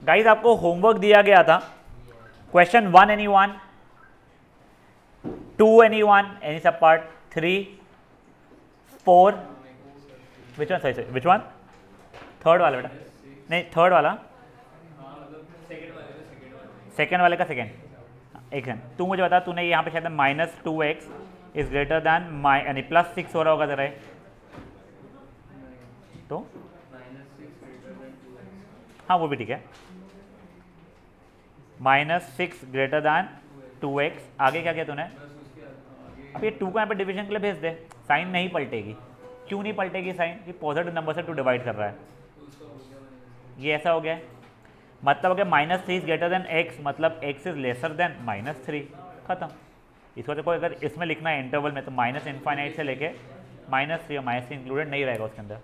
Guys आपको homework दिया गया था, question 1 anyone, 2 anyone, any sub part, 3, 4, which one, सही विच वन, थर्ड वाला बेटा, नहीं थर्ड वाला, सेकेंड वाले का सेकेंड, एक सेकेंड, तू मुझे बता, तूने यहाँ पे शायद -2x इज ग्रेटर दैन यानी +6 हो रहा होगा जरा, तो हाँ वो भी ठीक है, -6 ग्रेटर दैन 2x, आगे क्या किया तूने, अब ये 2 को यहाँ पे डिवीजन के लिए भेज दे, साइन नहीं पलटेगी, क्यों नहीं पलटेगी साइन, ये पॉजिटिव नंबर से 2 डिवाइड कर रहा है, ये ऐसा हो गया, मतलब हो गया -3 इज ग्रेटर देन x, मतलब x इज लेसर देन -3, खत्म। इसको देखो अगर इसमें लिखना है इंटरवल में तो -∞ से लेके -3 और -3 इंक्लूडेड नहीं रहेगा उसके अंदर।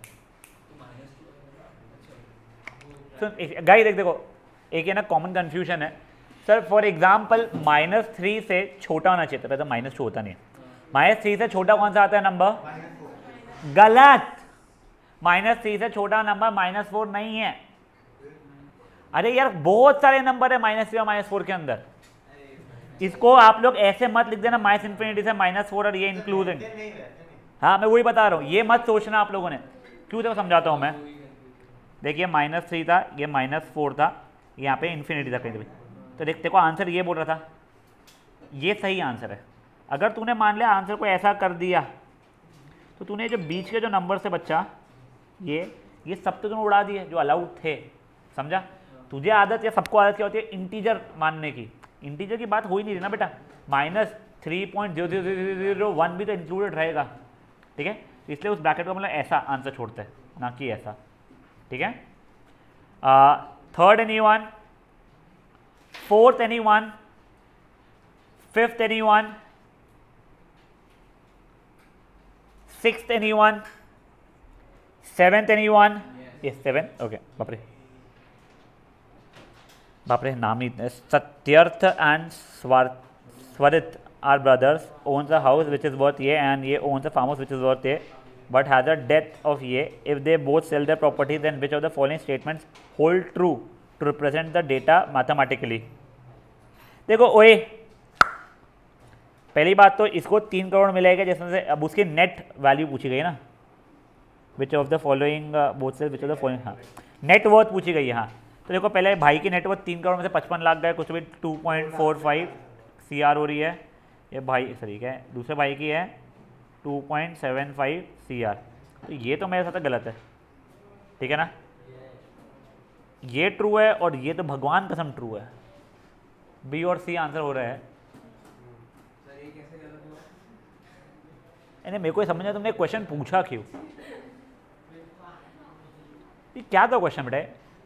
तो गाइस देखो एक है ना कॉमन कंफ्यूजन है सर, फॉर एग्जाम्पल -3 से छोटा होना चाहिए था, तो -2 होता नहीं है, -3 से छोटा कौन सा आता है नंबर, गलत, -3 से छोटा नंबर -4 नहीं है, अरे यार बहुत सारे नंबर है -3 और -4 के अंदर, इसको आप लोग ऐसे मत लिख देना -∞ से -4 और ये इंक्लूडिंग, हाँ मैं वही बता रहा हूँ, ये मत सोचना आप लोगों ने, क्यों देखो समझाता हूँ मैं, देखिए -3 था, ये -4 था, यहाँ पे इन्फिनिटी था कहीं भी, तो देखो आंसर ये बोल रहा था, ये सही आंसर है। अगर तूने मान लिया आंसर को ऐसा कर दिया तो तूने जो बीच के जो नंबर से बच्चा ये सब तो तूने उड़ा दिए जो अलाउड थे, समझा, तुझे आदत या सबको आदत क्या होती है इंटीजर मानने की, इंटीजर की बात हो ही नहीं रही ना बेटा, -3.0001 भी तो इंक्लूडेड रहेगा, ठीक है, इसलिए उस ब्रैकेट को मतलब ऐसा आंसर छोड़ते हैं ना कि ऐसा, ठीक है। Third anyone, fourth anyone, fifth anyone, sixth anyone, seventh anyone, ये 7, ओके, बाप रे नाम ही, Satyarth and Swarit are brothers, owns a house which is worth ये, एंड ये owns a farm house which is worth ये, but has a death of ये, if they both sell their property then which of the following statements hold true to represent the data mathematically। देखो ओए, पहली बात तो इसको 3 करोड़ मिलेगा जिसमें से अब उसकी नेट वैल्यू पूछी गई ना, which of the following both sell which of the following, हाँ नेट वर्थ पूछी गई है, हाँ तो देखो पहले भाई की नेट वर्थ 3 करोड़ में से 55 लाख गए, कुछ भी 2.45 CR हो रही है, ये भाई सही है, दूसरे भाई की है 2.75 CR, तो ये तो मेरे साथ गलत है, ठीक है ना, ये ट्रू है और ये तो भगवान कसम ट्रू है, बी और सी आंसर हो रहा है। मेरे को समझ में तुमने क्वेश्चन पूछा क्यों, ये क्या था क्वेश्चन बेटा,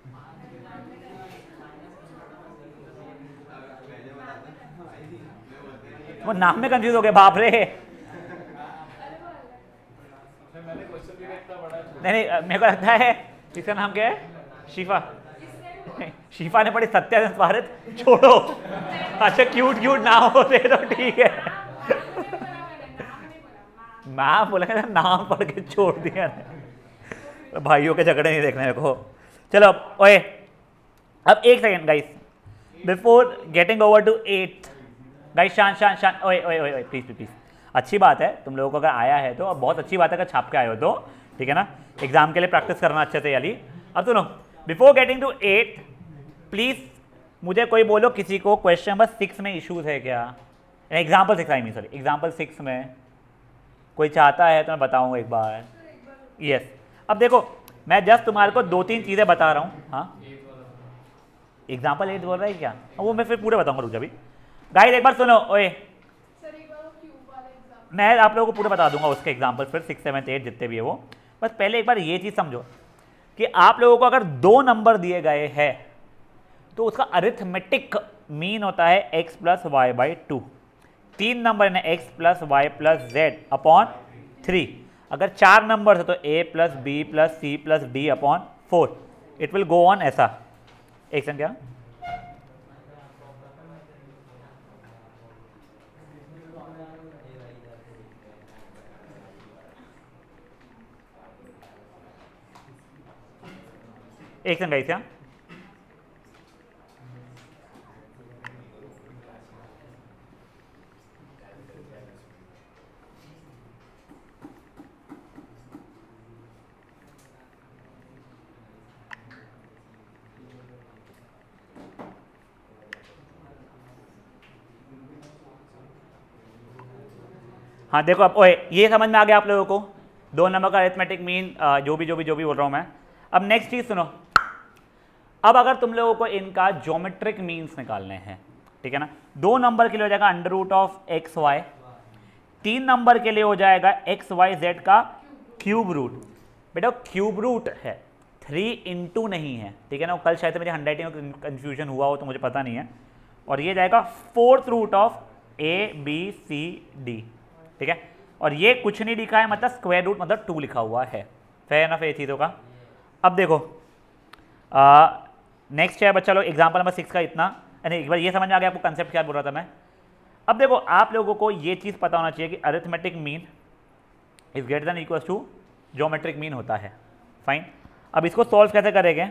वो नाम में कंफ्यूज हो गए बाप रे, नहीं मेरे को लगता है इसका नाम क्या है, शिफा, शिफा ने पढ़ी सत्या भारत छोड़ो, अच्छा क्यूट नाम होते तो ठीक है, नाम बोला नाम पढ़ के छोड़ दिया, भाइयों के झगड़े नहीं देखने को। चलो ओए, अब एक second guys, before getting over to 8th guys, Shaan ओए प्लीज, अच्छी बात है तुम लोगों को अगर आया है तो, अब बहुत अच्छी बात है अगर छाप के आए हो तो, ठीक है ना, एग्जाम के लिए प्रैक्टिस करना अच्छे से याली। अब सुनो, before getting to 8th please मुझे कोई बोलो किसी को क्वेश्चन नंबर 6 में इश्यूज है क्या, example 6 I mean sorry, example 6 में कोई चाहता है तो मैं बताऊंगा एक बार, यस। अब देखो मैं जस्ट तुम्हारे को 2-3 चीज़ें बता रहा हूँ, हाँ एग्जाम्पल 8 बोल रहा है क्या, वो मैं फिर पूरे बताऊंगा, रुक जा भी गाइस एक बार सुनो, ओए मैं आप लोगों को पूरे बता दूंगा उसके एग्जाम्पल, फिर 6, 7, 8 जितने भी है वो, बस पहले एक बार ये चीज़ समझो कि आप लोगों को अगर 2 नंबर दिए गए हैं तो उसका अरिथमेटिक मीन होता है x + y/2, 3 नंबर है x + y + z अपॉन 3, अगर 4 नंबर है तो a + b + c + d upon 4, it will go on ऐसा, एक सेकंड क्या, एक सेकंड गाइस, क्या हाँ देखो अब ओए ये समझ में आ गया आप लोगों को, 2 नंबर का अरिथमेटिक मीन, जो भी बोल रहा हूँ मैं। अब नेक्स्ट चीज़ सुनो, अब अगर तुम लोगों को इनका ज्योमेट्रिक मीन्स निकालने हैं, ठीक है ना, 2 नंबर के लिए हो जाएगा under root of x y, 3 नंबर के लिए हो जाएगा एक्स वाई जेड का क्यूब रूट। बेटा क्यूब रूट है, 3 इंटू नहीं है, ठीक है ना, कल शायद मेरी हैंडराइटिंग में कन्फ्यूजन हुआ हो तो मुझे पता नहीं है। और ये जाएगा 4th root of a b c d, ठीक है, और ये कुछ नहीं लिखा है, मतलब स्क्वायर रूट मतलब 2 लिखा हुआ है। फेयर एनफ ये चीज़ों का। अब देखो नेक्स्ट है बच्चा लोग एग्जाम्पल नंबर 6 का इतना, यानी एक बार ये समझ में आ गया आपको कंसेप्ट क्या बोल रहा था मैं। अब देखो आप लोगों को ये चीज़ पता होना चाहिए कि arithmetic mean is greater than equals to geometric mean होता है। फाइन, अब इसको सॉल्व कैसे करेंगे,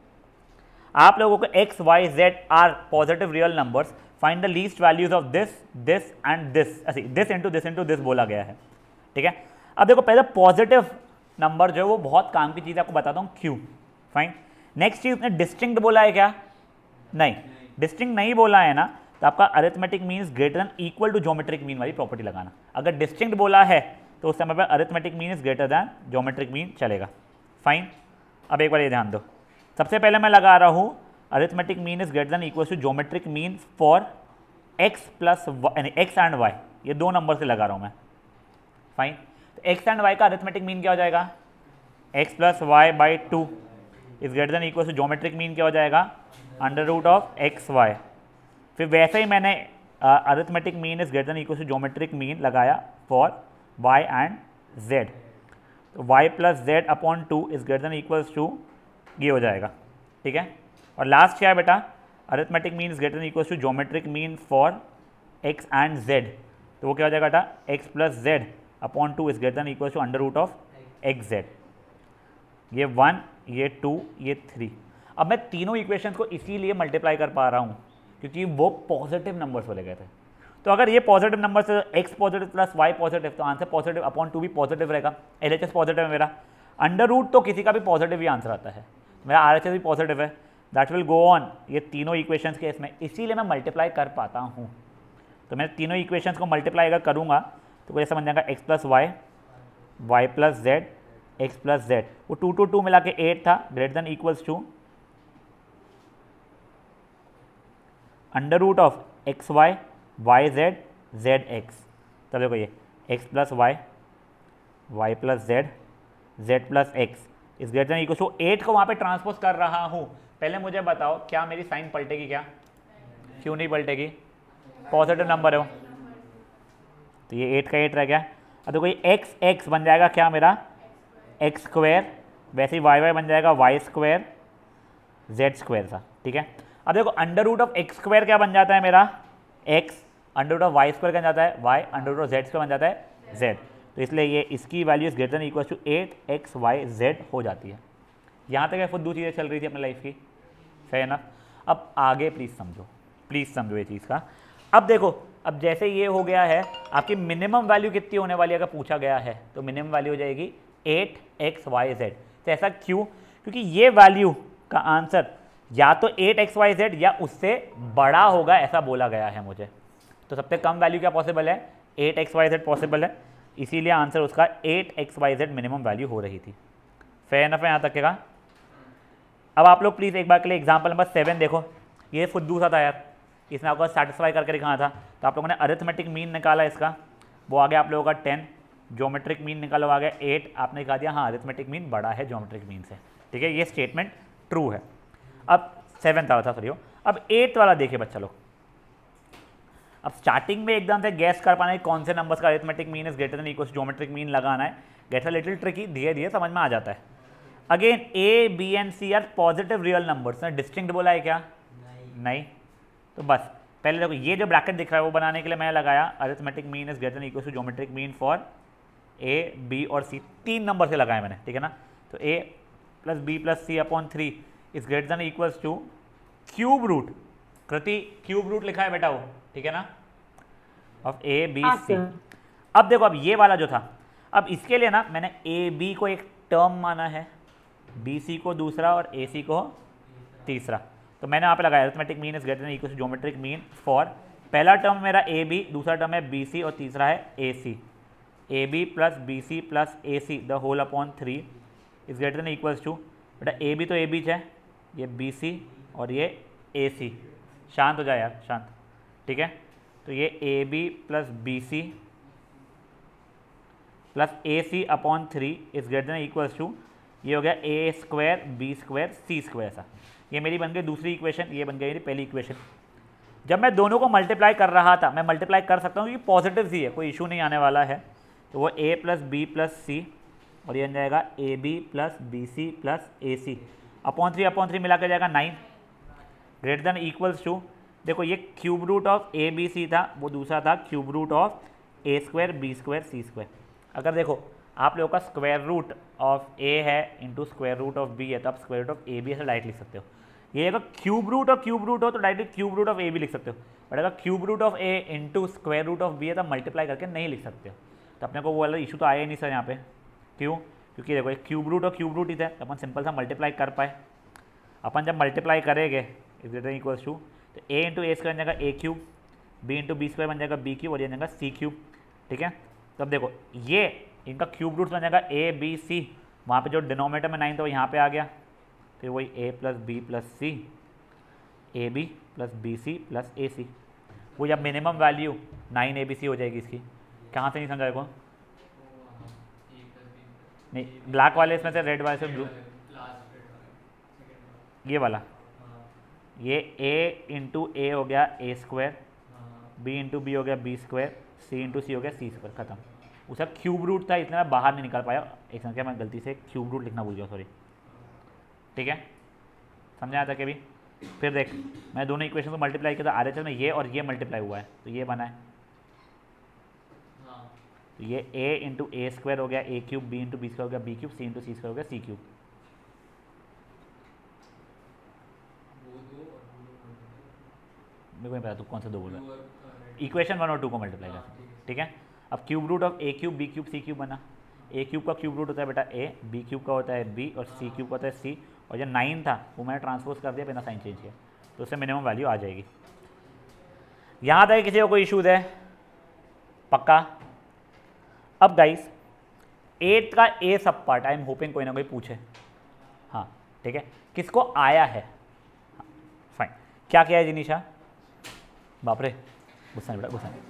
आप लोगों को x y z are positive real numbers, find the least values of this this and this, ऐसे दिस इंटू दिस बोला गया है, ठीक है। अब देखो पहले पॉजिटिव नंबर जो है वो बहुत काम की चीज़ आपको बताता हूँ क्यों। फाइन, नेक्स्ट चीज़ ने डिस्टिंक्ट बोला है क्या, नहीं, डिस्टिंक्ट नहीं बोला है ना, तो आपका arithmetic mean greater than equal to geometric mean वाली प्रॉपर्टी लगाना। अगर डिस्टिंक्ट बोला है तो उस समय पर arithmetic mean is greater than geometric mean चलेगा। फाइन, अब एक बार ये ध्यान दो, सबसे पहले मैं लगा रहा हूँ arithmetic mean is greater than equal to geometric mean for x plus यानी एक्स एंड वाई, ये 2 नंबर से लगा रहा हूँ मैं। फाइन, तो एक्स एंड वाई का अरिथमेटिक मीन क्या हो जाएगा, x plus y by 2 is greater than equal to geometric mean क्या हो जाएगा, under root of x y. फिर वैसे ही मैंने arithmetic mean is greater than equal to geometric mean लगाया फॉर वाई एंड जेड, तो y plus z upon 2 is greater than equals to ये हो जाएगा, ठीक है। और लास्ट क्या है बेटा, arithmetic mean is greater than equals to geometric mean for x and z, तो वो क्या हो जाएगा बेटा, x plus z upon 2 is greater than equals to under root of x z. ये 1 ये 2 ये 3। अब मैं तीनों इक्वेशंस को इसीलिए मल्टीप्लाई कर पा रहा हूँ क्योंकि वो पॉजिटिव नंबर्स बोले गए थे। तो अगर ये पॉजिटिव नंबर से x positive plus y positive, तो आंसर पॉजिटिव अपॉन 2 भी पॉजिटिव रहेगा। एलएचएस पॉजिटिव है मेरा, अंडर रूट तो किसी का भी पॉजिटिव ही आंसर आता है, मेरा आरएचएस भी पॉजिटिव है, दैट विल गो ऑन ये तीनों इक्वेशंस के इसमें, इसीलिए मैं मल्टीप्लाई कर पाता हूँ। तो मैं तीनों इक्वेशंस को मल्टीप्लाई अगर करूँगा तो कोई समझ जाएगा x plus y, y plus z, x plus z, वो 2 to 2 मिला के 8 था, greater than equals to under root of x y y z z x. तब देखो ये x plus y, y plus z, z plus x is greater than equals to 8 को वहाँ पे ट्रांसपोज कर रहा हूँ। पहले मुझे बताओ क्या मेरी साइन पलटेगी क्या, क्यों नहीं पलटेगी, पॉजिटिव नंबर है वो, तो ये 8 का 8 रह गया। अब देखो ये एक्स एक्स बन जाएगा क्या मेरा एक्स स्क्वायर, वैसे ही वाई वाई बन जाएगा वाई स्क्वायर जेड स्क्वायर था, ठीक है। अब देखो under root of x square क्या बन जाता है मेरा x, under root of y square क्या बन जाता है y, under root of z square बन जाता है जेड, तो इसलिए ये इसकी value is greater than equal to 8xyz हो जाती है। यहाँ तक है खुद दो चीज़ें चल रही थी अपनी लाइफ की, सही है ना। अब आगे प्लीज़ समझो ये चीज़ का। अब देखो अब जैसे ये हो गया है, आपकी मिनिमम वैल्यू कितनी होने वाली है अगर पूछा गया है, तो मिनिमम वैल्यू हो जाएगी 8xyz। तो ऐसा क्यों, क्योंकि ये वैल्यू का आंसर या तो 8xyz या उससे बड़ा होगा ऐसा बोला गया है मुझे। तो सबसे कम वैल्यू क्या पॉसिबल है, 8xyz पॉसिबल है, इसीलिए आंसर उसका 8xyz मिनिमम वैल्यू हो रही थी। फेयर इनफ है यहाँ तक का। अब आप लोग प्लीज़ एक बार के लिए एग्जाम्पल नंबर 7 देखो, ये फुद्दू सा था यार, इसने आपको सेटिस्फाई करके दिखाना था। तो आप लोगों ने अरिथमेटिक मीन निकाला इसका, वो आ गया आप लोगों का 10, ज्योमेट्रिक मीन निकालो आ गया 8, आपने कहा दिया हाँ अरिथमेटिक मीन बड़ा है ज्योमेट्रिक मीन से, ठीक है, ये स्टेटमेंट ट्रू है। अब 7th वाला था सॉरी, अब 8th वाला देखिए बच्चा लोग। अब स्टार्टिंग में एकदम से गैस कर पाना है कौन से नंबर्स का arithmetic mean is greater than equal to geometric mean लगाना है, गेट्स अ लिटिल ट्रिकी, धीरे धीरे समझ में आ जाता है। Again a b and c are positive real numbers, distinct बोला है क्या, नहीं। तो बस पहले देखो ये जो ब्रैकेट दिख रहा है वो बनाने के लिए मैं लगाया arithmetic mean is greater than equal to geometric mean for a b और सी, 3 नंबर से लगाए मैंने, ठीक है ना। तो a plus b plus c upon 3 is greater than equals to cube root, Kriti cube root लिखा है बेटा वो, ठीक है ना, ऑफ ए बी सी। अब देखो अब ये वाला जो था, अब इसके लिए ना मैंने ए बी को एक टर्म माना है, बी सी को दूसरा और ए सी को तीसरा। तो मैंने यहाँ पे लगाया arithmetic mean is greater than equal to geometric mean for, पहला टर्म मेरा ए बी, दूसरा टर्म है बी सी और तीसरा है a c. A b plus b c plus a c the whole upon 3 is greater than equals to, बेटा a B तो A B है, ये बी सी और ये ए सी, शांत हो जाए यार शांत, ठीक है। तो ये a b plus b c plus a c upon 3 is greater than equals to, ये हो गया a square b square c square सा। ये मेरी बन गई दूसरी इक्वेशन, ये बन गई मेरी पहली इक्वेशन। जब मैं दोनों को मल्टीप्लाई कर रहा था, मैं मल्टीप्लाई कर सकता हूँ क्योंकि पॉजिटिव सी है, कोई इशू नहीं आने वाला है। तो वो a plus b plus c और ये बन जाएगा a b plus b c plus a c upon 3 मिला के जाएगा 9 ग्रेटर देन इक्वल्स टू, देखो ये cube root of a b c था, वो दूसरा था cube root of a square b square c square. अगर देखो आप लोगों का स्क्वायर रूट ऑफ ए है into square root of b है, तो आप square root of a b ऐसे डायरेक्ट लिख सकते हो। ये अगर क्यूब रूट हो तो direct cube root of a भी लिख सकते हो, बट अगर cube root of a into square root of b है तो मल्टीप्लाई करके नहीं लिख सकते हो। तो अपने को वो वाला इशू तो आया ही नहीं सर यहाँ पे, क्यों? क्योंकि देखो एक क्यूब रूट ही था, तो अपन सिंपल सा मल्टीप्लाई कर पाए। अपन जब मल्टीप्लाई करेंगे is greater than equals to, तो ए इंटू ए स्क्वायर बन जाएगा a cube, b into B square बन जाएगा बी क्यूब और ये बन जाएगा सी क्यूब, ठीक है। तो अब देखो ये इनका क्यूब रूट बन जाएगा ए बी सी, वहाँ पे जो डिनोमिनेटर में 9 था वो यहाँ पे आ गया, फिर वही a plus b plus c, a b plus b c plus a c, वो जब minimum value 9 a b c हो जाएगी इसकी। कहाँ से नहीं समझा को? नहीं, ब्लैक वाले इसमें से रेड वाले से ब्लू, ये वाला, ये a इंटू ए हो गया a square, b into b हो गया b square, c into c हो गया सी स्क्वायर, खत्म। उसका क्यूब रूट था इसलिए मैं बाहर नहीं निकाल पाया, एक संख्या मैं गलती से क्यूब रूट लिखना भूल गया, सॉरी, ठीक है। समझा आता क्या भी? फिर देख मैं दोनों इक्वेशन को मल्टीप्लाई किया था, RHS में ये और ये मल्टीप्लाई हुआ है तो ये बना है, तो ये a इंटू ए स्क्वायर हो गया A cube, b into B square हो गया बी क्यूब, c इंटू सी स्क्वायर हो गया सी क्यूब। मेरे को नहीं पता तू कौन सा दो बोल रहा है, इक्वेशन 1 और 2 को मल्टीप्लाई कर, ठीक है। अब cube root of a cube b cube c cube बना, ए क्यूब का क्यूब रूट होता है बेटा ए, बी क्यूब का होता है बी और सी क्यूब का होता है सी, और जो 9 था वो मैंने ट्रांसपोज कर दिया बिना साइन चेंज किया, तो उससे मिनिमम वैल्यू आ जाएगी। यहाँ तक किसी को कोई इशूज़ है? पक्का? अब गाइस 8 का ए सब पार्ट, आई एम होपिंग कोई ना कोई पूछे, हाँ ठीक है, किसको आया है? हाँ, फाइन, क्या किया है जिनीशा? बाप रे, गुस्सा नहीं बेटा, गुस्सा नहीं।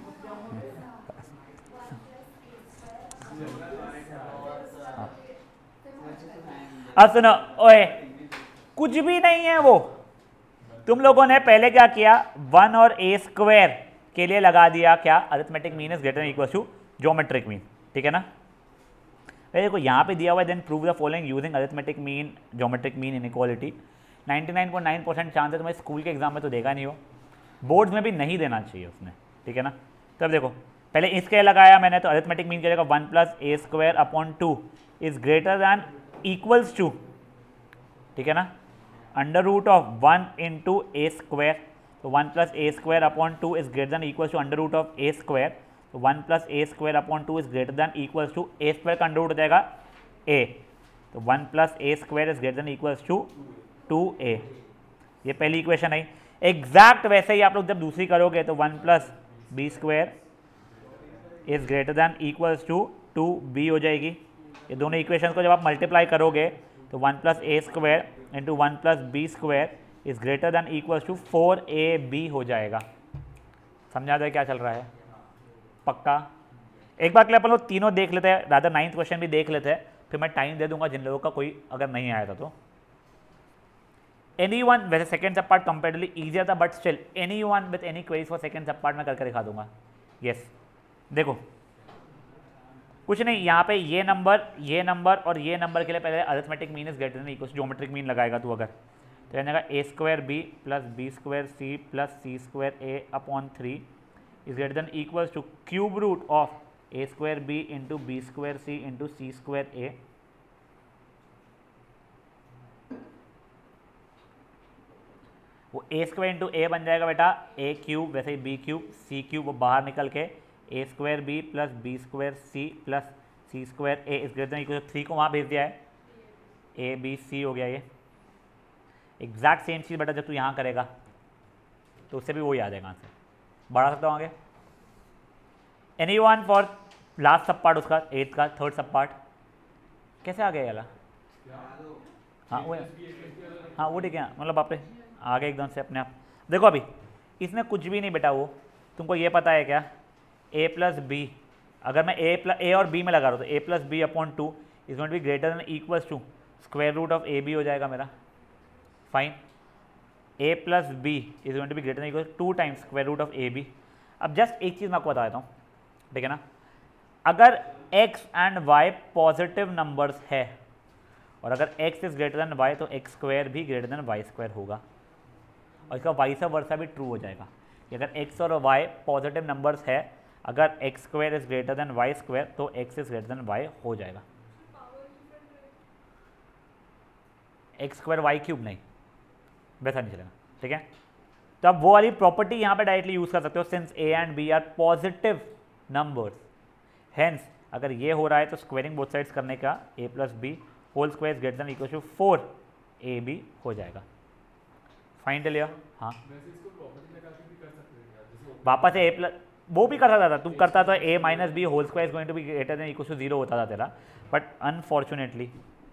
अब सुनो, ओए कुछ भी नहीं है वो, तुम लोगों ने पहले क्या किया, 1 और ए स्क्वायर के लिए लगा दिया क्या, arithmetic mean is greater than equal to geometric mean, ठीक है ना। देखो यहाँ पे दिया हुआ है, then prove the following using arithmetic mean geometric mean inequality. 99.9% chance है तुम्हारे स्कूल के एग्जाम में तो देगा नहीं हो, बोर्ड्स में भी नहीं देना चाहिए उसने, ठीक है ना। तो अब देखो पहले इसके लगाया मैंने, तो अरिथमेटिक मीन क्या जाएगा, 1 plus a square upon 2 is greater than equals to, ठीक है ना, under root of 1 into a square, तो 1 plus a square upon 2 is greater than equals to under root of a square, तो 1 plus a square upon 2 is greater than equals to a square का under root हो जाएगा a, तो 1 plus a square is greater than equals to 2a। ये पहली equation है। Exact वैसे ही आप लोग जब दूसरी करोगे तो 1 plus b square is greater than equals to 2b हो जाएगी। ये दोनों इक्वेशन को जब आप मल्टीप्लाई करोगे तो 1 plus a square into 1 plus b square is greater than equals to 4ab हो जाएगा। समझा जाए क्या चल रहा है? पक्का? एक बार के लिए अपन लोग तीनों देख लेते हैं, रादर 9th क्वेश्चन भी देख लेते हैं, फिर मैं टाइम दे दूंगा जिन लोगों का कोई अगर नहीं आया था तो। Anyone, वैसे second sub part comparatively easier था but still anyone with any queries for second sub part मैं करके दिखा दूंगा। यस देखो कुछ नहीं, यहाँ पे ये नंबर और ये नंबर के लिए पहले arithmetic mean is greater than equal geometric mean लगाएगा तू अगर, तो जाएगा a square b plus b square c plus c square a upon 3 is greater than equals to cube root of a square b into B square c into C square a. वो a square into ए बन जाएगा बेटा a cube, वैसे ही b cube c cube, वो बाहर निकल के a square b plus b square c plus c square a is greater than equal to 3 को वहाँ भेज दिया है, ए बी सी हो गया। ये एग्जैक्ट सेम चीज़ बेटा जब तू यहाँ करेगा तो उससे भी वही आ जाएगा आंसर। बढ़ा सकता हूँ आगे? Anyone for last sub part उसका 8 का थर्ड सब पार्ट कैसे आ गया ये वाला? हाँ वो हाँ वो ठीक है, मतलब आप आ गए एकदम से अपने आप। देखो अभी इसमें कुछ भी नहीं बेटा, वो तुमको ये पता है क्या, a प्लस बी, अगर मैं a और b में लगा रहा हूँ तो a plus b upon 2 is going to be greater than equals to square root of a b हो जाएगा मेरा। Fine, a plus b is going to be greater than equal 2 times square root of a b. अब just एक चीज़ मैं आपको बता देता हूँ, ठीक है ना, अगर x and y positive numbers है और अगर x is greater than y तो x स्क्वायर भी ग्रेटर देन y स्क्वायर होगा, और इसका वाइस वर्सा भी ट्रू हो जाएगा कि अगर x और y पॉजिटिव नंबर्स है, अगर x square is greater than y square तो x is greater than y हो जाएगा। x स्क्वायर y क्यूब नहीं, वैसा नहीं चलेगा, ठीक है। तो अब वो वाली प्रॉपर्टी यहाँ पे डायरेक्टली यूज कर सकते हो, since a and b are positive numbers, hence अगर ये हो रहा है तो स्क्वायरिंग बोथ साइड्स करने का a plus b whole square is greater than equal to 4ab हो जाएगा। फाइन लिया। हाँ वापस ए प्लस वो भी कर सकता था, तुम करता था a minus b whole square is going to be greater than equal to 0 होता था तेरा, बट अनफॉर्चुनेटली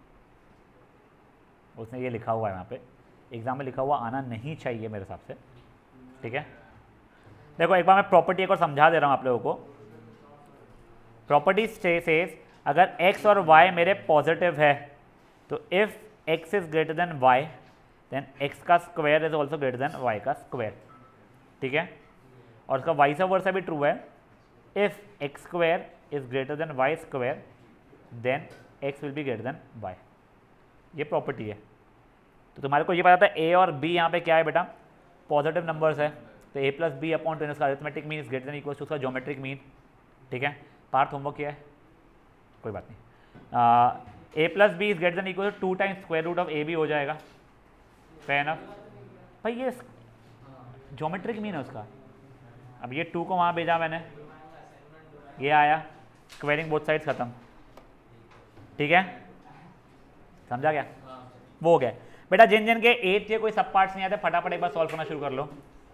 उसने ये लिखा हुआ है यहाँ पे, एग्जाम में लिखा हुआ आना नहीं चाहिए मेरे हिसाब से, ठीक है। देखो एक बार मैं प्रॉपर्टी एक और समझा दे रहा हूँ आप लोगों को। प्रॉपर्टी सेज अगर x और y मेरे पॉजिटिव है तो if x is greater than y then x का square is also greater than y का स्क्वायर, ठीक है। और उसका वाइस वर्सा भी ट्रू है, if x square is greater than y square then x will be greater than y, ये property है। तो तुम्हारे को ये पता था a और b यहाँ पे क्या है बेटा, पॉजिटिव नंबर्स है, तो a प्लस बी अपॉन 2 इसका arithmetic mean is greater than equal to उसका ज्योमेट्रिक मीन, ठीक है। पार्थ होमवर्क किया है, कोई बात नहीं। a plus b is greater than equal to 2 times square root of a b हो जाएगा, फेयर एनफ भाई, ये ज्योमेट्रिक मीन है उसका। अब ये 2 को वहाँ भेजा मैंने, ये आया, स्क्वायरिंग बोथ साइड्स खत्म, ठीक है, समझा क्या, वो हो गया बेटा। जिन जिन के 8 के कोई सब पार्ट्स नहीं आते फटाफट एक बार सॉल्व करना शुरू कर लो।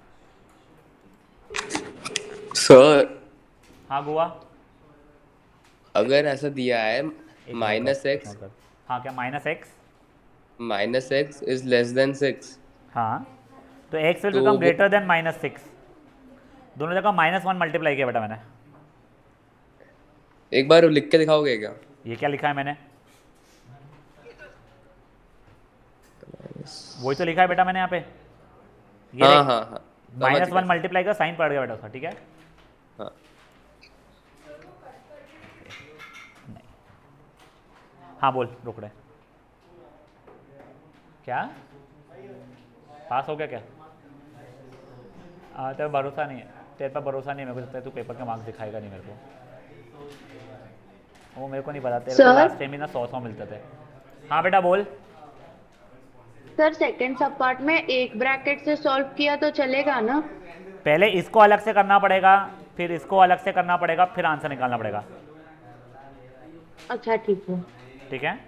सर हाँ गोवा, अगर ऐसा दिया है माइनस एक्स, हाँ क्या minus x is less than 6, हाँ तो x विल तो बिकम ग्रेटर देन -6, दोनों जगह -1 मल्टीप्लाई किया बेटा मैंने। एक बार लिख के दिखाओगे क्या? ये क्या लिखा है मैंने, वही तो लिखा है बेटा मैंने यहाँ पे, ये हाँ हाँ हाँ -1 मल्टीप्लाई का साइन पड़ गया बेटा उसका, ठीक है। हाँ हाँ बोल रुक रहे, क्या पास हो गया क्या? तेरे भरोसा नहीं है, तेरे पर भरोसा नहीं है मेरे को, लगता है तू पेपर के मार्क्स दिखाएगा नहीं मेरे को, वो मेरे को नहीं पता, तेरे को लास्ट टाइम ही ना 100 मिलते थे। हाँ बेटा बोल। सर सेकंड सब पार्ट में एक ब्रैकेट से सॉल्व किया तो चलेगा ना? पहले इसको अलग से करना पड़ेगा, फिर इसको अलग से करना पड़ेगा, फिर आंसर निकालना पड़ेगा। अच्छा ठीक है, ठीक है।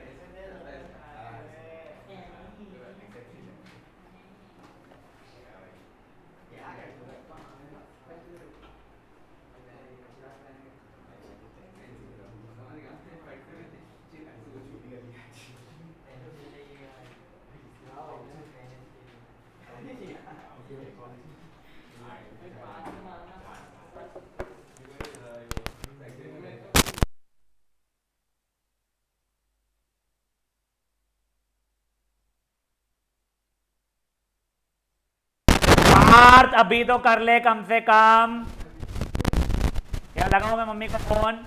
अभी तो कर ले कम से कम, क्या लगाऊं मैं मम्मी का फोन?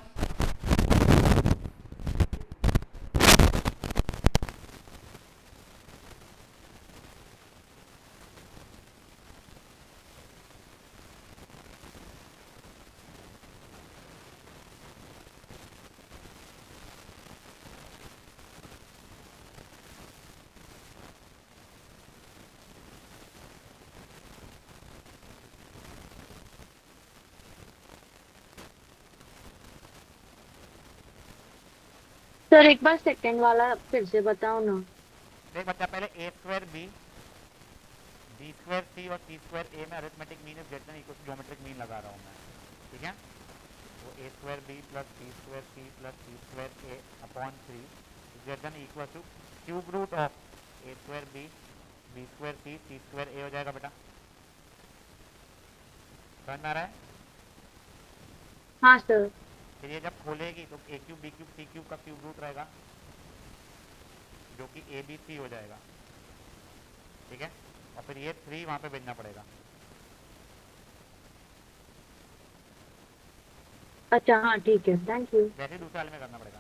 सर एक बार सेकंड वाला फिर से बताओ ना। देख बच्चा, पहले a square b square c और c स्क्वायर a में arithmetic mean is greater than equal to geometric mean लगा रहा हूं मैं, ठीक है। वो a square b plus b square c plus c square a upon 3 greater than equal to cube root of a square b square c square a हो जाएगा बेटा। समझ में आ रहा है? हाँ सर। फिर ये जब खोलेगी तो a cube b cube c cube का क्यूब रूट रहेगा जो कि ए बी सी हो जाएगा, ठीक है। और फिर ये 3 वहाँ पे भेजना पड़ेगा। अच्छा हाँ ठीक है, थैंक यू। वैसे दूसरे वाले में करना पड़ेगा।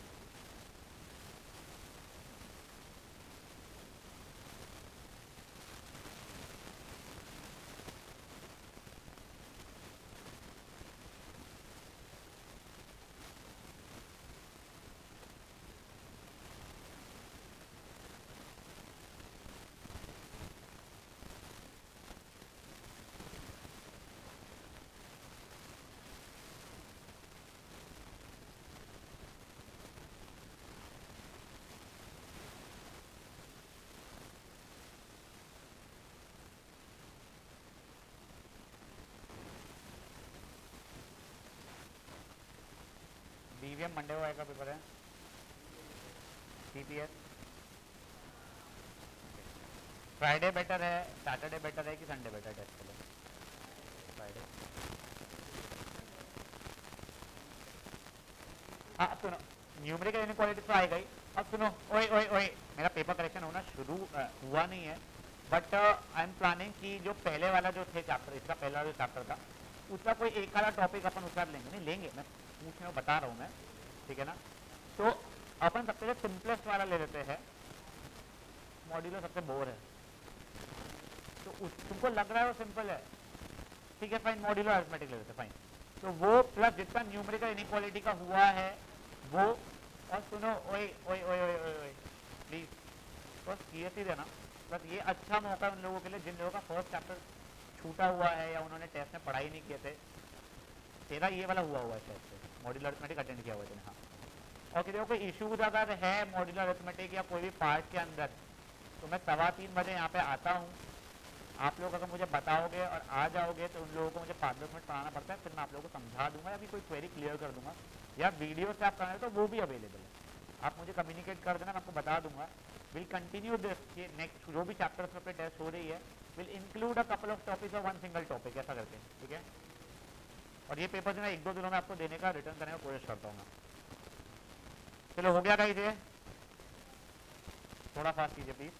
बीवीएम मंडे को आएगा पेपर है, सीपीएस फ्राइडे बेटर है, सैटरडे बेटर है कि संडे बेटर टेस्ट के लिए? फ्राइडे। हाँ सुनो, न्यूमेरिकल इनइक्वालिटी तो आई गई। अब सुनो, ओए ओए ओए, मेरा पेपर करेक्शन होना शुरू हुआ नहीं है, बट आई एम प्लानिंग कि जो पहले वाला जो थे चैप्टर, इसका पहला जो चैप्टर था उसका कोई एक आधा टॉपिक अपन उसका लेंगे, नहीं लेंगे, मैं पूछने को बता रहा हूँ मैं, ठीक है ना। तो अपन सबसे सिंपलेस्ट वाला ले लेते हैं, मॉड्यूलर सबसे बोर है, तो तुमको लग रहा है वो सिंपल है, ठीक है फाइन, मॉड्यूलर अरिथमेटिक ले लेते हैं, फाइन। तो वो प्लस जितना न्यूमेरिकल इनइक्वालिटी का हुआ है वो, और सुनो ओए ओए ओए ओए ओए प्लीज बस सीरियसली देना, बस ये अच्छा मौका उन लोगों के लिए जिन लोगों का फर्स्ट चैप्टर छूटा हुआ है या उन्होंने टेस्ट में पढ़ाई नहीं किए थे। तेरा ये वाला हुआ है टेस्ट पे, मॉड्यूलर अरिथमेटिक अटेंड किया हुआ है, हाँ। और किसी को कोई इश्यूज अगर है मॉड्यूलर अरिथमेटिक या कोई भी पार्ट के अंदर, तो मैं 3:15 बजे यहाँ पे आता हूँ। आप लोग अगर मुझे बताओगे और आ जाओगे तो उन लोगों को मुझे 5-10 मिनट पढ़ाना पड़ता है, फिर मैं आप लोगों को समझा दूंगा या फिर कोई क्वेरी क्लियर कर दूंगा, या वीडियो से आप कराएं तो वो भी अवेलेबल है, आप मुझे कम्युनिकेट कर देना, मैं आपको बता दूंगा। विल कंटिन्यू दिस, कि नेक्स्ट जो भी चैप्टर्स पे टेस्ट हो रही है will include a couple of topics और वन सिंगल टॉपिक, ऐसा करके, ठीक है। और ये पेपर जो है 1-2 दिनों में आपको देने का, रिटर्न करने का कोशिश करता हूँ मैं। चलो हो गया गाइस, ये थोड़ा फास्ट कीजिए प्लीज।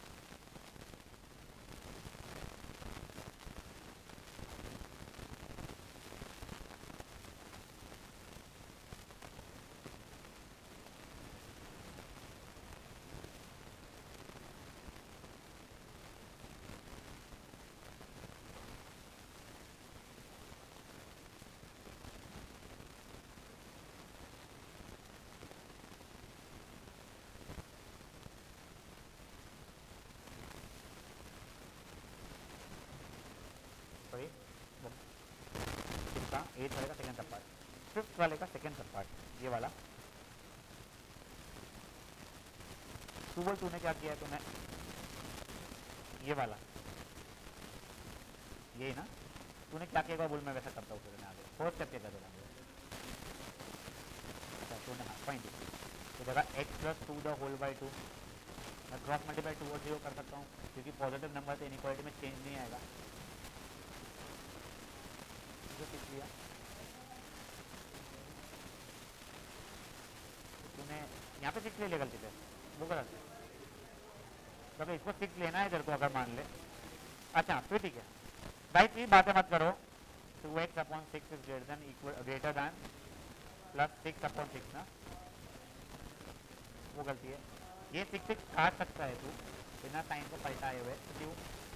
कितना 8 वाले का सेकंड सब पार्ट, 5th वाले का सेकंड सब पार्ट, ये वाला। तू बोल तूने क्या किया है, तूने ये वाला, ये ना तूने क्या किया बोल, मैं वैसा करता हूँ फिर आगे। फर्स्ट स्टेप क्या कर देना, अच्छा तूने हाँ फाइन, तो जगह x + 2 द होल बाई 2, मैं क्रॉस मल्टीप्लाई 2 और 0 कर सकता हूँ, क्योंकि पॉजिटिव नंबर से इनइक्वालिटी में चेंज नहीं आएगा, जो सीख लिया। तो तूने यहाँ पे 6 ले लिया गलती से, वो गलत है, तो इसको 6 लेना है तेरे को अगर मान ले, अच्छा फिर ठीक है भाई, प्लीज बातें मत करो। 2x/6 is greater then plus 6/6 ना, वो गलती है। ये 6 काट सकता है तू बिना साइन को पलटाए हुए, क्यों?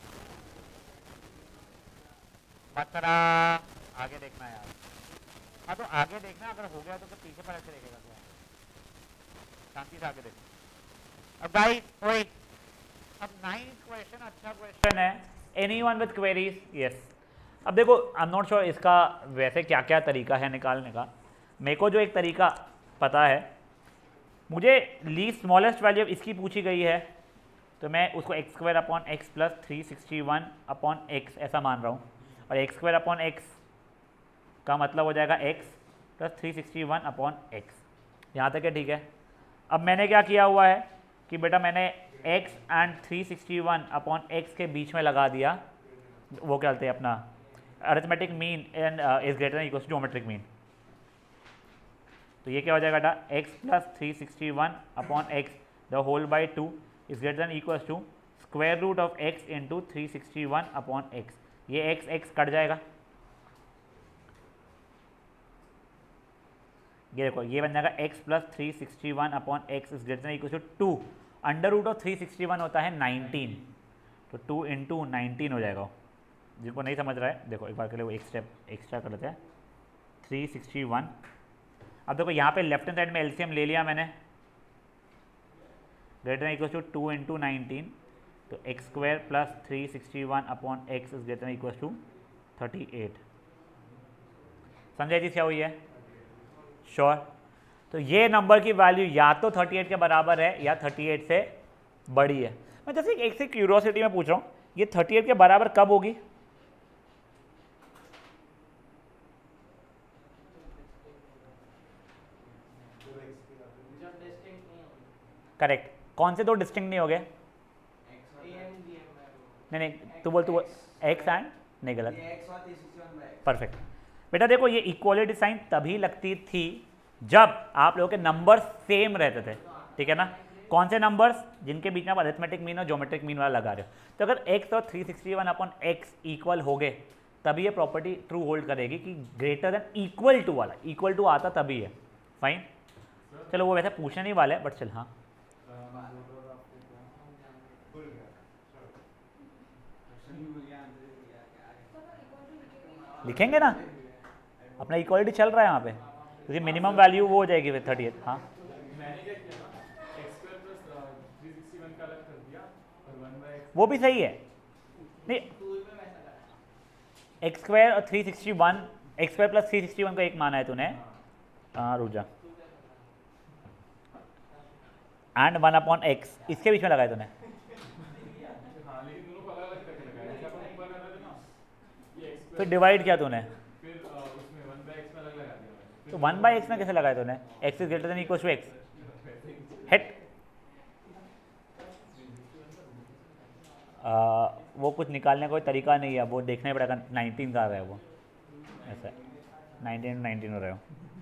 बतरा आगे देखना यार, हाँ तो आगे देखना, अगर हो गया तो फिर पीछे पर ऐसे देखेगा क्या, शांति से आगे देखो। अब गाइस ओए, अब 9th क्वेश्चन अच्छा क्वेश्चन है, एनीवन विद क्वेरीज? यस। अब देखो आई एम नॉट श्योर इसका वैसे क्या क्या तरीका है निकालने का, मेरे को जो एक तरीका पता है, मुझे लीस्ट स्मॉलेस्ट वैल्यू इसकी पूछी गई है, तो मैं उसको x² + x + 361/x ऐसा मान रहा हूँ, और x² / x का मतलब हो जाएगा x, प्लस 361 अपॉन एक्स। यहाँ तक है ठीक है। अब मैंने क्या किया हुआ है कि बेटा मैंने x एंड 361 अपॉन एक्स के बीच में लगा दिया, वो क्या कहते हैं अपना arithmetic mean and is greater than equals to geometric mean. तो ये क्या हो जाएगा बेटा x plus 361 upon x the whole by 2 is greater than equals to square root of x into 361 upon x. ये x कट जाएगा, ये देखो ये बन जाएगा x plus 361 upon x is greater than equals to 2, under root of 361 होता है 19, तो 2 इंटू 19 हो जाएगा। जिनको नहीं समझ रहा है देखो एक बार के लिए वो एक स्टेप एक्स्ट्रा कर लेते हैं। 361, अब देखो यहाँ पे लेफ्ट हैंड साइड में एलसीएम ले लिया मैंने, greater than equals to 2 into 19, तो x square plus 361 upon x is greater than equals to 38। समझे चीज़ क्या हुई है? श्योर। तो ये नंबर की वैल्यू या तो 38 के बराबर है या 38 से बड़ी है। मैं जैसे एक से क्यूरियोसिटी में पूछ रहा हूँ, ये 38 के बराबर कब होगी? करेक्ट। कौन से दो डिस्टिंक्ट नहीं हो गए? नहीं तू बोल एक्स एंड, नहीं गलत, परफेक्ट। बेटा देखो ये इक्वालिटी साइन तभी लगती थी जब आप लोगों के नंबर्स सेम रहते थे, ठीक है ना। कौन से नंबर्स? जिनके बीच में आप अरिथमेटिक मीन और ज्योमेट्रिक मीन वाला लगा रहे हो। तो अगर x और 361 अपॉन एक्स इक्वल हो गए तभी ये प्रॉपर्टी ट्रू होल्ड करेगी कि ग्रेटर देन इक्वल टू वाला, इक्वल टू आता तभी है। फाइन, चलो वो वैसे पूछने नहीं वाला है बट चल हाँ लिखेंगे ना, अपना इक्वालिटी चल रहा है यहाँ पे, क्योंकि मिनिमम वैल्यू वो हो जाएगी फिर 38। हाँ वो भी सही है। नहीं एक्स स्क्वायर और 361, एक्स स्क्वायर प्लस 361 का एक माना है तूने, हाँ रुक जा, एंड 1 अपॉन एक्स इसके बीच में लगाया तूने। फिर डिवाइड किया तूने, तो 1/x में कैसे लगाया तूने? x is greater than equal to x, हेट वो कुछ निकालने का कोई तरीका नहीं है, वो देखना ही पड़ेगा 19 का आ रहा है वो, ऐसा 19 हो रहे हो।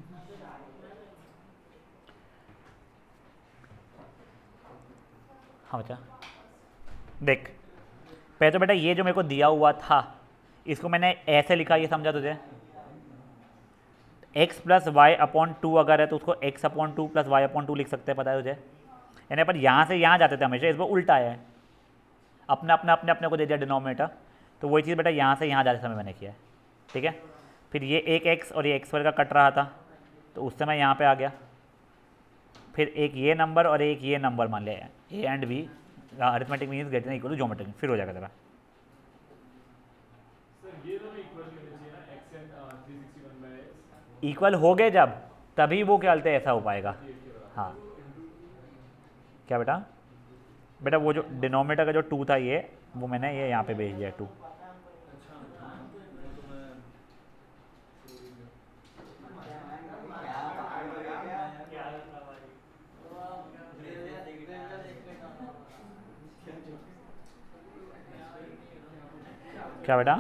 हाँ बच्चा देख, पहले तो बेटा ये जो मेरे को दिया हुआ था इसको मैंने ऐसे लिखा, ये समझा तुझे? x प्लस वाई अपॉन 2 अगर है तो उसको x upon 2 plus y upon 2 लिख सकते हैं, पता है तुझे? यानी पर यहाँ से यहाँ जाते थे हमेशा, इस पर उल्टा है, अपने को दे दिया डिनोमिनेटर, तो वही चीज़ बेटा यहाँ से यहाँ जाते समय मैंने किया है, ठीक है। फिर ये एक x और ये एक्स वर्ग का कट रहा था तो उस समय यहाँ पे आ गया, फिर एक ये नंबर और एक ये नंबर मान लिया, a and b arithmetic mean greater than equal to geometric, फिर हो जाएगा तेरा। इक्वल हो गए जब, तभी वो क्या बोलते हैं ऐसा हो पाएगा। हाँ क्या बेटा? बेटा वो जो डिनोमिनेटर का जो 2 था ये, वो मैंने ये यहाँ पे भेज दिया 2। क्या बेटा?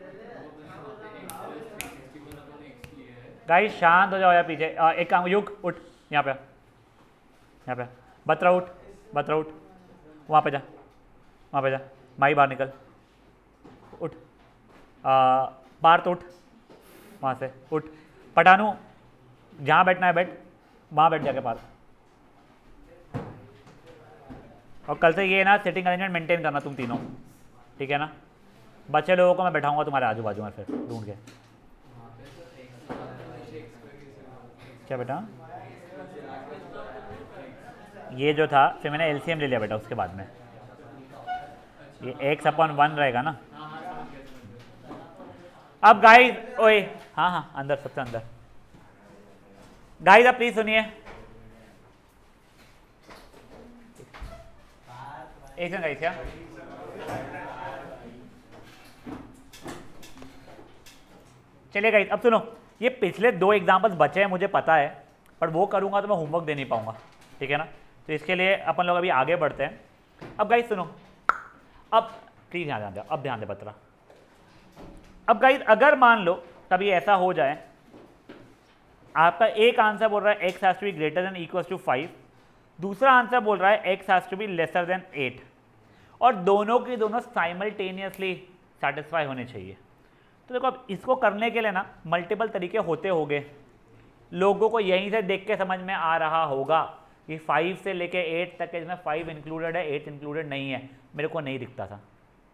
गाइस शांत हो जाओ यार पीछे। एक काम, युग उठ, यहाँ पे यहाँ पे, बत्रा उठ, वहाँ पे जा, माई बाहर निकल, उठ, पार्थ उठ, वहाँ से उठ, पठानू जहाँ बैठना है बैठ, वहाँ बैठ जाके पार्थ। और कल से ये ना सिटिंग अरेंजमेंट मेंटेन करना तुम तीनों, ठीक है ना। बच्चे लोगों को मैं बैठाऊंगा तुम्हारे आजू बाजू में फिर ढूंढ के। क्या बेटा? ये जो था फिर मैंने एलसीएम ले लिया बेटा उसके बाद में, ये x अपॉन 1 रहेगा ना। अब गाइस, ओए हाँ अंदर, सबसे अंदर गाइस, आप प्लीज सुनिए, एक सेकंड गाइस। क्या चलिए गाइस अब सुनो, ये पिछले 2 एग्जाम्पल्स बचे हैं मुझे पता है, पर वो करूँगा तो मैं होमवर्क दे नहीं पाऊँगा, ठीक है ना। तो इसके लिए अपन लोग अभी आगे बढ़ते हैं। अब गाइस सुनो, अब प्लीज़ ध्यान दे, अब ध्यान दे बतरा। अब गाइस अगर मान लो कभी ऐसा हो जाए, आपका एक आंसर बोल रहा है x has to be greater than equal to 5, दूसरा आंसर बोल रहा है x has to be lesser than 8, और दोनों की दोनों साइमल्टेनियसली सेटिस्फाई होने चाहिए। तो देखो अब इसको करने के लिए ना मल्टीपल तरीके होते होंगे, लोगों को यहीं से देख के समझ में आ रहा होगा कि 5 से लेके 8 तक इसमें 5 इंक्लूडेड है, 8 इंक्लूडेड नहीं है, मेरे को नहीं दिखता था।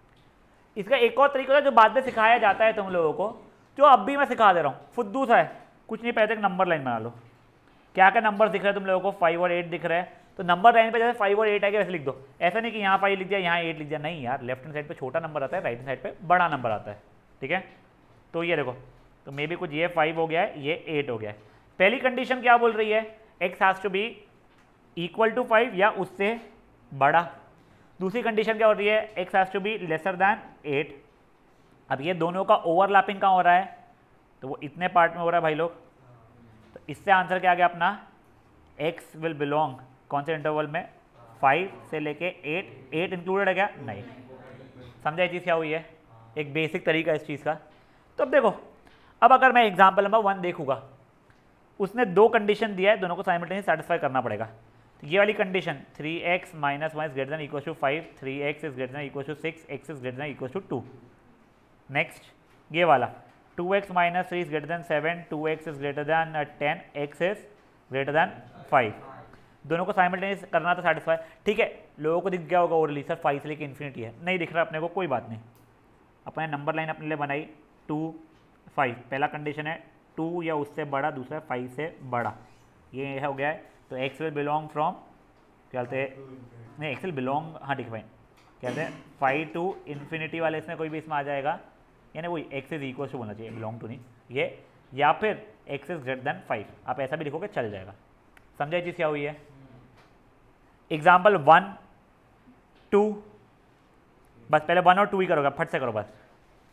इसका एक और तरीका है जो बाद में सिखाया जाता है तुम लोगों को, जो अब भी मैं सिखा दे रहा हूँ, फुद्दू सा है, कुछ नहीं, पहले एक नंबर लाइन बना लो। क्या क्या नंबर दिख रहे हैं तुम लोगों को, 5 और 8 दिख रहे हैं, तो नंबर लाइन पे जैसे 5 और 8 आएगा वैसे लिख दो। ऐसा नहीं कि यहाँ 5 लिख दिया यहाँ 8 लिख दिया, नहीं यार, लेफ्ट हैंड साइड पे छोटा नंबर आता है, राइट हैंड साइड पे बड़ा नंबर आता है, ठीक है। तो ये देखो, तो मे बी कुछ ये 5 हो गया है, ये 8 हो गया है। पहली कंडीशन क्या बोल रही है, x has to be equal to 5 या उससे बड़ा। दूसरी कंडीशन क्या हो रही है, x has to be lesser than 8। अब ये दोनों का ओवरलैपिंग कहाँ हो रहा है, तो वो इतने पार्ट में हो रहा है भाई लोग। तो इससे आंसर क्या आ गया अपना, x विल बिलोंग कौन से इंटरवल में, 5 से लेके 8। 8 इंक्लूडेड है क्या, नहीं। समझा ये चीज़ क्या हुई है, एक बेसिक तरीका इस चीज़ का। तो अब देखो, अब अगर मैं एग्जाम्पल नंबर 1 देखूंगा, उसने 2 कंडीशन दिया है, दोनों को साइमल्टेनियस सेटिस्फाई करना पड़ेगा। तो ये वाली condition 3x minus 1 is greater than equal to 5, 3x is greater than equal to 6, x is greater than equal to 2। Next ये वाला 2x minus 3 is greater than 7, 2x is greater than 10, x is greater than 5। दोनों को simultaneous करना था satisfy, ठीक है। लोगों को दिख गया होगा ओरली, सर 5 से लेके इन्फिनिटी है, नहीं दिख रहा अपने को, कोई बात नहीं। अपने नंबर लाइन अपने लिए बनाई 2 5, पहला कंडीशन है 2 या उससे बड़ा, दूसरा 5 से बड़ा, ये हो गया है। तो x विल बिलोंग फ्रॉम, क्या कहते हैं, नहीं x विल बिलोंग, हाँ ठीक है फाइन, कहते हैं 5 टू इन्फिनिटी वाले इसमें कोई भी इसमें आ जाएगा, यानी वही x इज इक्वल टू बोलना चाहिए, बिलोंग टू नहीं ये, या फिर x इज ग्रेटर देन 5, आप ऐसा भी लिखोगे चल जाएगा। समझा ये चीज़ क्या हुई है। एग्जाम्पल 1 2, बस पहले 1 और 2 ही करोगे, फट से करो बस।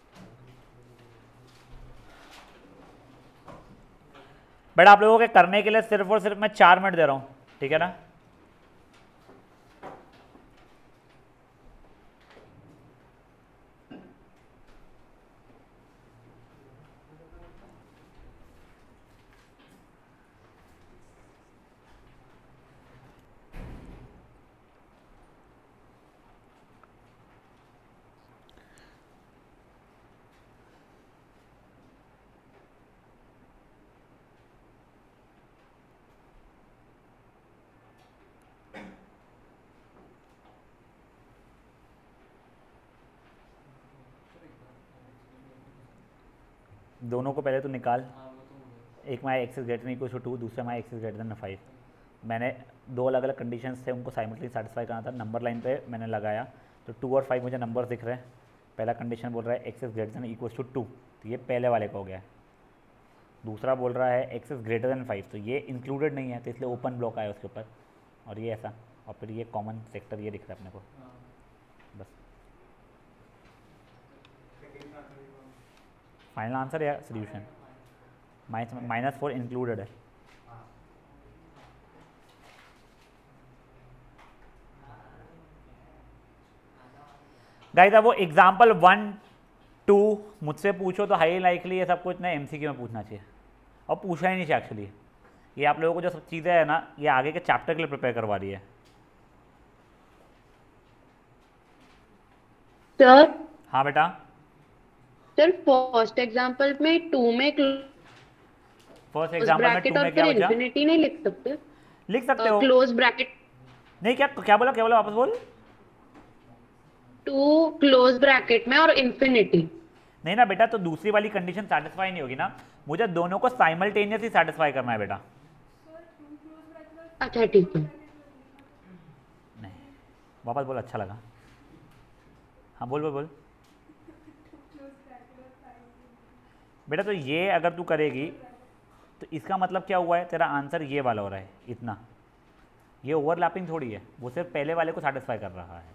बट आप लोगों के करने के लिए सिर्फ और सिर्फ मैं 4 मिनट दे रहा हूँ, ठीक है ना। दोनों को पहले तो निकाल, एक my x is greater than equal to 2, दूसरा my x is greater than 5। मैंने 2 अलग अलग कंडीशंस थे, उनको साइमल्टेनियसली सेटिस्फाई करना था, नंबर लाइन पे मैंने लगाया, तो 2 और 5 मुझे नंबर दिख रहे हैं। पहला कंडीशन बोल रहा है x is greater than equal to 2, तो ये पहले वाले का हो गया है। दूसरा बोल रहा है एक्स इज ग्रेटर देन 5, तो ये इंक्लूडेड नहीं है, तो इसलिए ओपन ब्लॉक आया उसके ऊपर, और ये ऐसा, और फिर ये कॉमन सेक्टर ये दिख रहा है अपने को, बस। फाइनल आंसर या सोल्यूशन, -4 इंक्लूडेड है। गाइस अब वो एग्जाम्पल 1 2 मुझसे पूछो तो हाई लाइकली ये सब कुछ ना एमसीक्यू में पूछना चाहिए, और पूछा ही नहीं चाहिए एक्चुअली। ये आप लोगों को जो सब चीज़ें है ना, ये आगे के चैप्टर के लिए प्रिपेयर करवा रही है। सर हाँ बेटा, सर फर्स्ट एग्जांपल में 2 में फर्स्ट एग्जाम्पल में 2 में क्या बचा, इन्फिनिटी नहीं लिख सकते, लिख सकते हो, क्लोज ब्रैकेट नहीं क्या क्या बोला वापस बोल। 2 क्लोज ब्रैकेट में और इन्फिनिटी नहीं ना बेटा, तो दूसरी वाली कंडीशन सेटिस्फाई नहीं होगी ना, मुझे दोनों को साइमल्टेनियसली सेटिस्फाई करना है बेटा। अच्छा ठीक है। नहीं वापस बोल, अच्छा लगा, हाँ बोल बोल बोल बेटा। तो ये अगर तू करेगी तो इसका मतलब क्या हुआ है, तेरा आंसर ये वाला हो रहा है इतना, ये ओवरलैपिंग थोड़ी है, वो सिर्फ पहले वाले को सेटिस्फाई कर रहा है।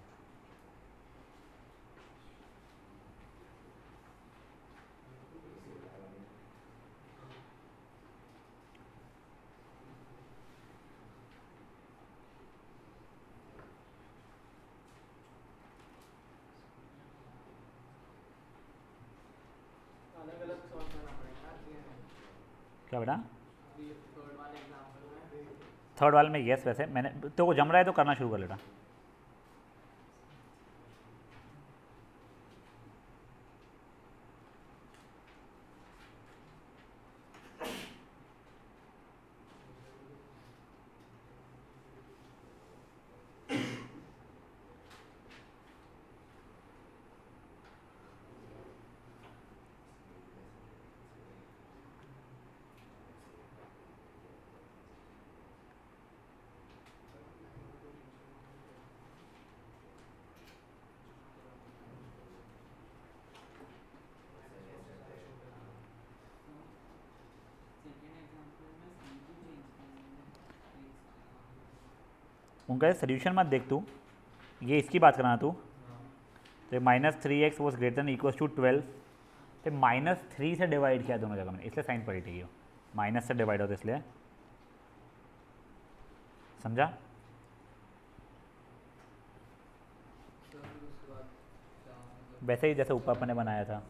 क्या बेटा? थर्ड वाले में यस, वैसे मैंने तो वो जम रहा है तो करना शुरू कर लेना। उनका सोल्यूशन मत देख तू, ये इसकी बात करना तू। तो -3x was greater than equal to 12, तो -3 से डिवाइड किया दोनों जगह में, इसलिए साइन पलटी गई हो, माइनस से डिवाइड होता इसलिए, समझा? वैसे ही जैसे ऊपर अपन ने बनाया था,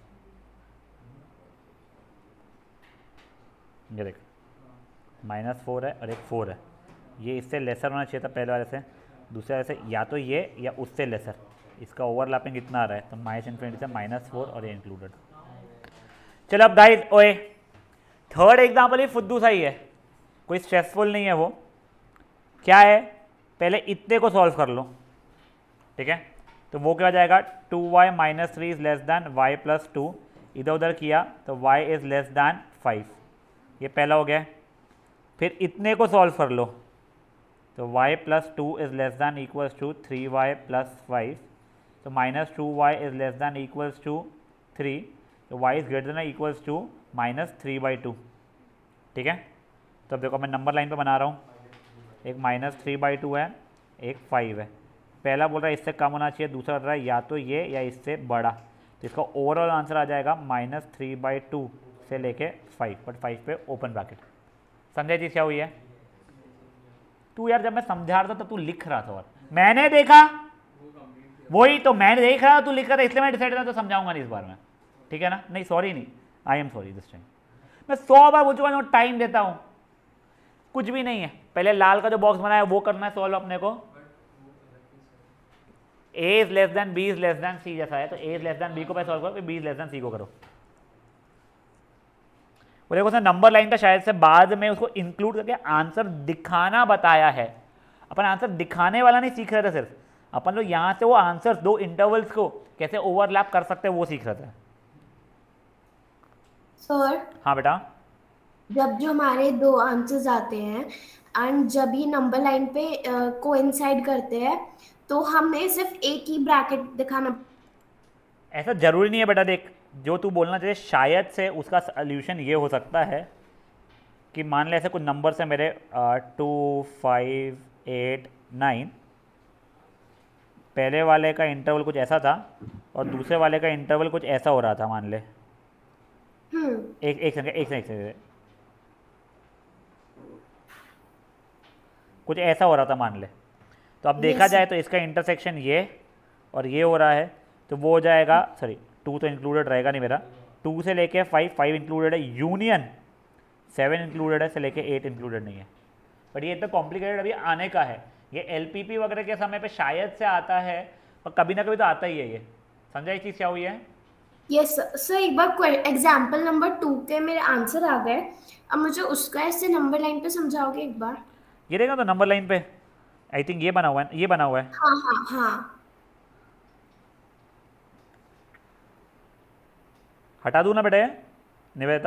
ये देख -4 है और एक 4 है, ये इससे लेसर होना चाहिए था पहले वाले से, दूसरे वाले से या तो ये या उससे लेसर, इसका ओवरलैपिंग इतना आ रहा है, तो -∞ से -4 और ये इंक्लूडेड। चलो अब गाइस, ओए थर्ड एग्जाम्पल ही फुद्दू सा ही है, कोई स्ट्रेसफुल नहीं है वो। क्या है, पहले इतने को सॉल्व कर लो, ठीक है? तो वो क्या हो जाएगा, 2y - 3 is less then y + 2, इधर उधर किया तो y इज लेस दैन 5, ये पहला हो गया। फिर इतने को सॉल्व कर लो, तो y + 2 is less than equals to 3y + 5, तो -2y is less than equals to 3, तो y is greater than equals to -3/2, ठीक है? तो अब देखो मैं नंबर लाइन पे बना रहा हूँ, एक -3/2 है, एक 5 है। पहला बोल रहा है इससे कम होना चाहिए, दूसरा बोल रहा है या तो ये या इससे बड़ा, तो इसका ओवरऑल आंसर आ जाएगा -3/2 से लेके 5, बट 5 पे ओपन ब्रैकेट। समझे चीज़ क्या हुई है? तू यार जब मैं समझा रहा था तब तू लिख रहा था, और मैंने देखा वही तो, मैंने देख रहा तू लिख रहा था, इसलिए मैं डिसाइड करा तो समझाऊंगा नहीं इस बार में, ठीक है ना? नहीं सॉरी नहीं, I am sorry this time. मैं 100 बार बोल चुका हूँ, टाइम देता हूँ, कुछ भी नहीं है। पहले लाल का जो बॉक्स बनाया वो करना है सॉल्व अपने को, a is less than b is less than c जैसा है, तो a is less than b को पहले सॉल्व करो, फिर b is less than c को करो। वो देखो नंबर लाइन का शायद से बाद में उसको इंक्लूड करके आंसर दिखाना बताया है। अपन आंसर दिखाने वाला नहीं सीख रहे थे, सिर्फ अपन लोग यहाँ से वो आंसर दो इंटरवल्स को कैसे ओवरलैप कर सकते हैं वो सीख रहे थे। सर हाँ बेटा, जब जो हमारे दो आंसर्स आते हैं एंड जब ये नंबर लाइन पे कोइंसाइड करते हैं तो हमें सिर्फ एक ही ब्रैकेट दिखाना। ऐसा जरूरी नहीं है बेटा, देख जो तू बोलना चाहिए शायद से उसका सॉल्यूशन ये हो सकता है कि मान ले ऐसे कुछ नंबर से मेरे 2 5 8 9, पहले वाले का इंटरवल कुछ ऐसा था और दूसरे वाले का इंटरवल कुछ ऐसा हो रहा था, मान ले एक सेकंड कुछ ऐसा हो रहा था मान ले, तो अब देखा जाए तो इसका इंटरसेक्शन ये और ये हो रहा है, तो वो हो जाएगा, सॉरी 2 तो इंक्लूडेड रहेगा नहीं मेरा, 2 से लेके 5 इंक्लूडेड है, यूनियन 7 इंक्लूडेड है, से लेके 8 इंक्लूडेड नहीं है। बट ये इतना कॉम्प्लिकेटेड अभी आने का है, ये LPP वगैरह के समय पे शायद से आता है और कभी ना कभी तो आता ही है ये। समझा ये चीज़ क्या हुई है? यस सर, एक बार एग्जाम्पल नंबर 2 के मेरे आंसर आ गए, अब मुझे उसका ऐसे नंबर लाइन पे समझाओगे एक बार? ये देखा तो नंबर लाइन पे आई थिंक ये बना हुआ है, ये बना हुआ है। हाँ हाँ हाँ, हटा दूँ ना बेटे? निवेदिता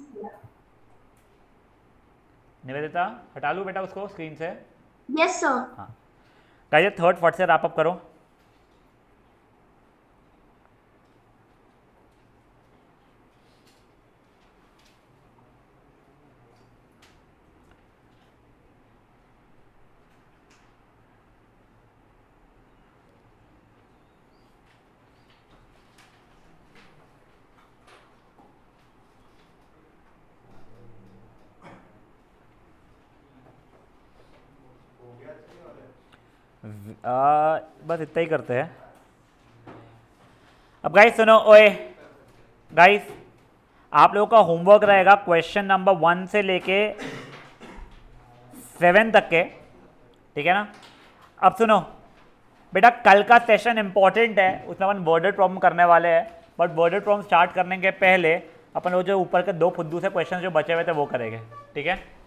निवेदिता हटा लूँ बेटा उसको स्क्रीन से? Yes sir. हाँ गाइस, थर्ड फट से रैप अप करो। बस इतना ही करते हैं। अब गाइस सुनो, ओए गाइस आप लोगों का होमवर्क रहेगा क्वेश्चन नंबर 1 से लेके 7 तक के, ठीक है ना। अब सुनो बेटा, कल का सेशन इंपॉर्टेंट है, उसमें अपन वर्डेड प्रॉब्लम करने वाले हैं, बट वर्डेड प्रॉब्लम स्टार्ट करने के पहले अपन वो जो ऊपर के 2 फुद्दू से क्वेश्चन जो बचे हुए थे वो करेंगे, ठीक है।